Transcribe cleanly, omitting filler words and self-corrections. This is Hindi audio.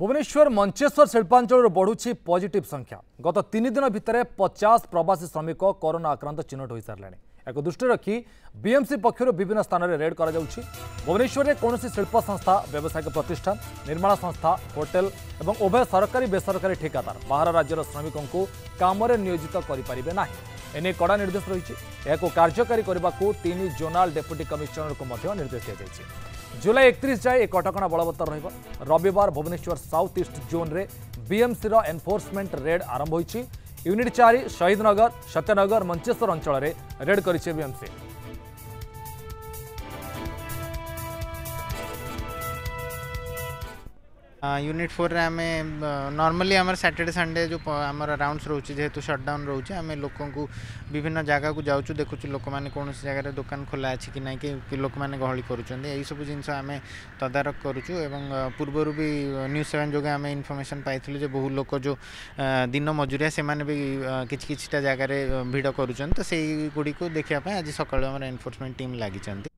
भुवनेश्वर मंचेश्वर शिल्पांचल बढ़ुची पॉजिटिव संख्या गत 3 दिन भितर 50 प्रवासी श्रमिक कोरोना आक्रांत चिन्हट हो सारे एक दृष्टि रखी बीएमसी पक्षर विभिन्न स्थान में रेड भुवनेश्वर में कौन शिल्प संस्था व्यावसायिक प्रतिष्ठान निर्माण संस्था होटेल और उभय सरकारी बेसरकारी ठेकादार बाहर राज्यर श्रमिकों को काम नियोजित करें एने कड़ा निर्देश रही कार्यकारी करने को 3 जोनाल डेप्यूटी कमिशनर को निर्देश दी जाए। जुलाई 31 जाए एक कटकणा बलवत्तर रविवार भुवनेश्वर साउथ ईस्ट जोन रे बीएमसी रो एनफोर्समेंट रेड आरंभ होईछि। यूनिट 4 शहीदनगर सत्यनगर मंचेश्वर अंचल रे रेड करिछि बीएमसी। यूनिट 4 रे आम नॉर्मली आम सैटरडे संडे जो आम राउंड्स रोचे जेहेतु शटडाउन रोचे आम लोकों को विभिन्न जगह को जाऊँ देखुँ लोक मैंने कौन जगह दुकान खोला अच्छी कि ना कि लोक मैंने गहली करुँच सब जिन आम तदारख करुचु एवं पूर्वर भी न्यूज 7 जो आम इनफर्मेशन पाई जो बहु लोक जो दिन मजुरिया से भी किछटा जगार भिड़ करुँच तो से गुड़ी को देखापी आज सकाल एनफोर्समेंट टीम लगी।